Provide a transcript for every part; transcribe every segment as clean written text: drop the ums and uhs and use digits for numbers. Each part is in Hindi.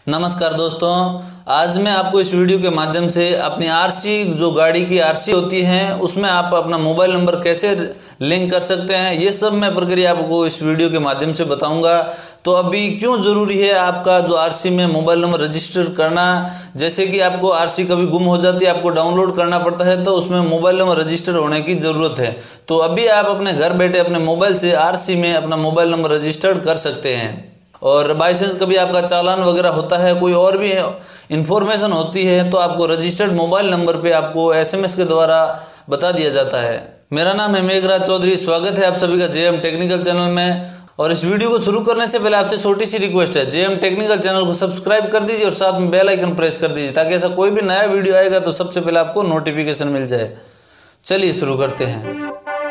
नमस्कार दोस्तों, आज मैं आपको इस वीडियो के माध्यम से अपनी आरसी जो गाड़ी की आरसी होती है उसमें आप अपना मोबाइल नंबर कैसे लिंक कर सकते हैं, ये सब मैं प्रक्रिया आपको इस वीडियो के माध्यम से बताऊंगा। तो अभी क्यों ज़रूरी है आपका जो आरसी में मोबाइल नंबर रजिस्टर करना। जैसे कि आपको आरसी कभी गुम हो जाती है, आपको डाउनलोड करना पड़ता है, तो उसमें मोबाइल नंबर रजिस्टर होने की ज़रूरत है। तो अभी आप अपने घर बैठे अपने मोबाइल से आरसी में अपना मोबाइल नंबर रजिस्टर्ड कर सकते हैं। और बाई चांस कभी आपका चालान वगैरह होता है, कोई और भी इन्फॉर्मेशन होती है, तो आपको रजिस्टर्ड मोबाइल नंबर पे आपको एसएमएस के द्वारा बता दिया जाता है। मेरा नाम है मेघराज चौधरी, स्वागत है आप सभी का जेएम टेक्निकल चैनल में। और इस वीडियो को शुरू करने से पहले आपसे छोटी सी रिक्वेस्ट है, जेएम टेक्निकल चैनल को सब्सक्राइब कर दीजिए और साथ में बेल आइकन प्रेस कर दीजिए, ताकि ऐसा कोई भी नया वीडियो आएगा तो सबसे पहले आपको नोटिफिकेशन मिल जाए। चलिए शुरू करते हैं।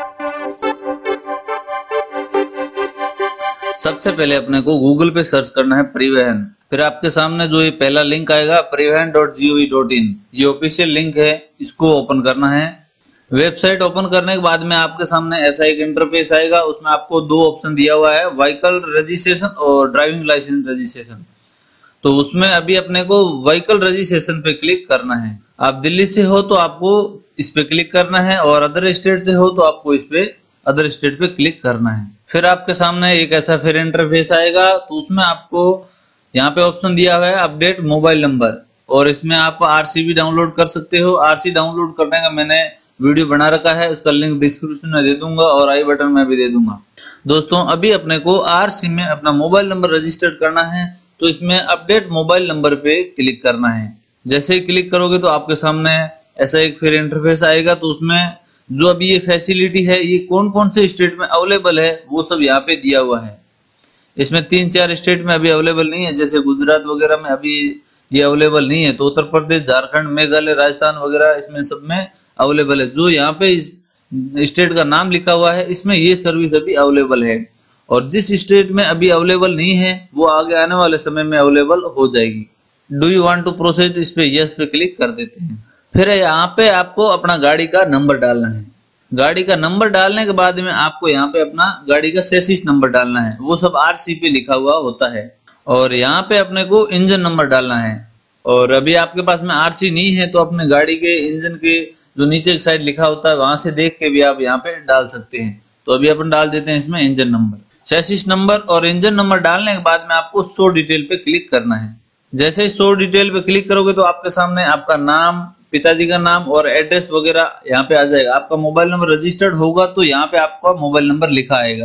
सबसे पहले अपने को गूगल पे सर्च करना है परिवहन। फिर आपके सामने जो ये पहला लिंक आएगा परिवहन.gov.in, ये ऑफिशियल लिंक है, इसको ओपन करना है। वेबसाइट ओपन करने के बाद में आपके सामने ऐसा एक इंटरफेस आएगा। उसमें आपको दो ऑप्शन दिया हुआ है, व्हीकल रजिस्ट्रेशन और ड्राइविंग लाइसेंस रजिस्ट्रेशन। तो उसमें अभी अपने को व्हीकल रजिस्ट्रेशन पे क्लिक करना है। आप दिल्ली से हो तो आपको इस पे क्लिक करना है, और अदर स्टेट से हो तो आपको इस पे अदर स्टेट पे क्लिक करना है। फिर आपके सामने एक ऐसा फिर इंटरफेस आएगा। तो उसमें आपको यहाँ पे ऑप्शन दिया हुआ है अपडेट मोबाइल नंबर, और इसमें आप आरसी भी डाउनलोड कर सकते हो। आरसी डाउनलोड करने का मैंने वीडियो बना रखा है, उसका लिंक डिस्क्रिप्शन में दे दूंगा और आई बटन में भी दे दूंगा। दोस्तों, अभी अपने को आरसी में अपना मोबाइल नंबर रजिस्टर्ड करना है, तो इसमें अपडेट मोबाइल नंबर पे क्लिक करना है। जैसे ही क्लिक करोगे तो आपके सामने ऐसा एक फिर इंटरफेस आएगा। तो उसमें जो अभी ये फैसिलिटी है, ये कौन कौन से स्टेट में अवेलेबल है, वो सब यहाँ पे दिया हुआ है। इसमें 3-4 स्टेट में अभी अवेलेबल नहीं है, जैसे गुजरात वगैरह में अभी ये अवेलेबल नहीं है। तो उत्तर प्रदेश, झारखंड, मेघालय, राजस्थान वगैरह इसमें सब में अवेलेबल है। जो यहाँ पे इस स्टेट का नाम लिखा हुआ है, इसमें ये सर्विस अभी अवेलेबल है। और जिस स्टेट में अभी अवेलेबल नहीं है, वो आगे आने वाले समय में अवेलेबल हो जाएगी। Do you want to proceed, इस पे यस पे क्लिक कर देते हैं। फिर यहाँ पे आपको अपना गाड़ी का नंबर डालना है। गाड़ी का नंबर डालने के बाद में आपको यहाँ पे अपना गाड़ी का चेसिस नंबर डालना है, वो सब आरसी पे लिखा हुआ होता है। और यहाँ पे अपने को इंजन नंबर डालना है। और अभी आपके पास में आरसी नहीं है, तो अपने गाड़ी के इंजन के जो नीचे की साइड लिखा होता है, वहां से देख के भी आप यहाँ पे डाल सकते हैं। तो अभी अपन डाल देते हैं इसमें इंजन नंबर, चेसिस नंबर और इंजन नंबर डालने के बाद में आपको शो डिटेल पे क्लिक करना है। जैसे ही शो डिटेल पे क्लिक करोगे तो आपके सामने आपका नाम, पिताजी का नाम और एड्रेस वगैरह यहाँ पे आ जाएगा। आपका मोबाइल नंबर रजिस्टर्ड होगा तो यहाँ पे आपका मोबाइल नंबर लिखा आएगा।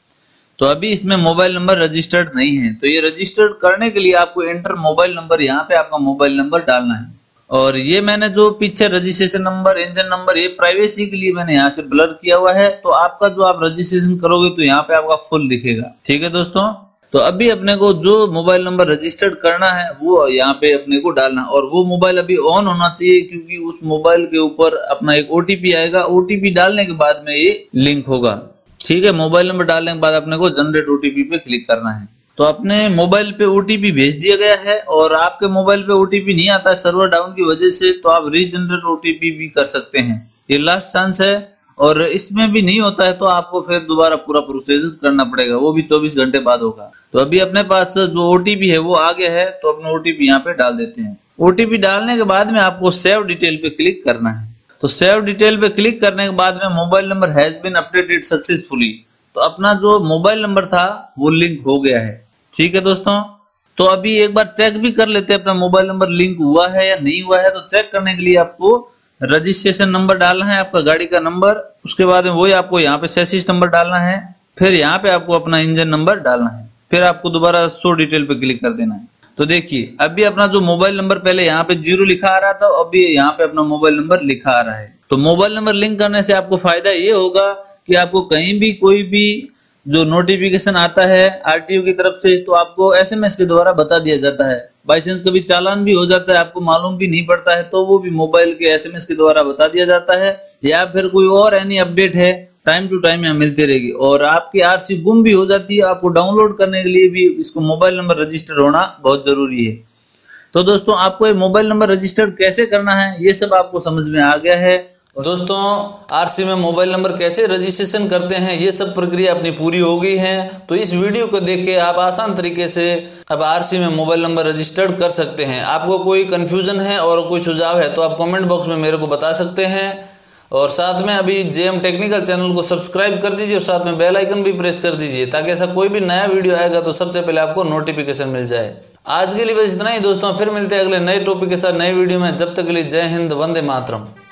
तो अभी इसमें मोबाइल नंबर रजिस्टर्ड नहीं है, तो ये रजिस्टर्ड करने के लिए आपको एंटर मोबाइल नंबर, यहाँ पे आपका मोबाइल नंबर डालना है। और ये मैंने जो पीछे रजिस्ट्रेशन नंबर, इंजन नंबर, ये प्राइवेसी के लिए मैंने यहाँ से ब्लर किया हुआ है। तो आपका जो आप रजिस्ट्रेशन करोगे तो यहाँ पे आपका फुल दिखेगा। ठीक है दोस्तों, तो अभी अपने को जो मोबाइल नंबर रजिस्टर्ड करना है वो यहाँ पे अपने को डालना, और वो मोबाइल अभी ऑन होना चाहिए, क्योंकि उस मोबाइल के ऊपर अपना एक ओटीपी आएगा। ओटीपी डालने के बाद में ये लिंक होगा। ठीक है, मोबाइल नंबर डालने के बाद अपने को जनरेट ओटीपी पे क्लिक करना है। तो अपने मोबाइल पे ओटीपी भेज दिया गया है, और आपके मोबाइल पे ओटीपी नहीं आता है सर्वर डाउन की वजह से, तो आप रीजनरेट ओटीपी भी कर सकते हैं। ये लास्ट चांस है, और इसमें भी नहीं होता है तो आपको फिर दोबारा पूरा प्रोसेस करना पड़ेगा, वो भी 24 घंटे बाद होगा। तो अभी अपने पास जो ओटीपी है वो आ गया है, तो अपना ओटीपी यहाँ पे डाल देते हैं। ओटीपी डालने के बाद में आपको सेव डिटेल पे क्लिक करना है। तो सेव डिटेल पे क्लिक करने के बाद में mobile number has been updated successfully, तो अपना जो मोबाइल नंबर था वो लिंक हो गया है। ठीक है दोस्तों, तो अभी एक बार चेक भी कर लेते हैं अपना मोबाइल नंबर लिंक हुआ है या नहीं हुआ है। तो चेक करने के लिए आपको रजिस्ट्रेशन नंबर डालना है, आपका गाड़ी का नंबर, उसके बाद में वही आपको यहाँ पे चेसिस नंबर डालना है। फिर यहाँ पे आपको अपना इंजन नंबर डालना है। फिर आपको दोबारा शो डिटेल पे क्लिक कर देना है। तो देखिए, अभी अपना जो मोबाइल नंबर पहले यहाँ पे 0 लिखा आ रहा था, अभी यहाँ पे अपना मोबाइल नंबर लिखा आ रहा है। तो मोबाइल नंबर लिंक करने से आपको फायदा ये होगा कि आपको कहीं भी कोई भी जो नोटिफिकेशन आता है आरटीओ की तरफ से, तो आपको एसएमएस के द्वारा बता दिया जाता है। बाई चांस कभी चालान भी हो जाता है, आपको मालूम भी नहीं पड़ता है, तो वो भी मोबाइल के एसएमएस के द्वारा बता दिया जाता है। या फिर कोई और एनी अपडेट है, टाइम टू टाइम यहाँ मिलती रहेगी। और आपकी आरसी गुम भी हो जाती है, आपको डाउनलोड करने के लिए भी इसको मोबाइल नंबर रजिस्टर होना बहुत जरूरी है। तो दोस्तों, आपको ये मोबाइल नंबर रजिस्टर कैसे करना है ये सब आपको समझ में आ गया है। दोस्तों आरसी में मोबाइल नंबर कैसे रजिस्ट्रेशन करते हैं ये सब प्रक्रिया अपनी पूरी हो गई है। तो इस वीडियो को देख के आप आसान तरीके से अब आरसी में मोबाइल नंबर रजिस्टर्ड कर सकते हैं। आपको कोई कन्फ्यूजन है और कोई सुझाव है तो आप कमेंट बॉक्स में मेरे को बता सकते हैं। और साथ में अभी जेएम टेक्निकल चैनल को सब्सक्राइब कर दीजिए और साथ में बेल आइकन भी प्रेस कर दीजिए ताकि ऐसा कोई भी नया वीडियो आएगा तो सबसे पहले आपको नोटिफिकेशन मिल जाए। आज के लिए बस इतना ही दोस्तों, फिर मिलते हैं अगले नए टॉपिक के साथ नए वीडियो में। जब तक के लिए जय हिंद, वंदे मातरम।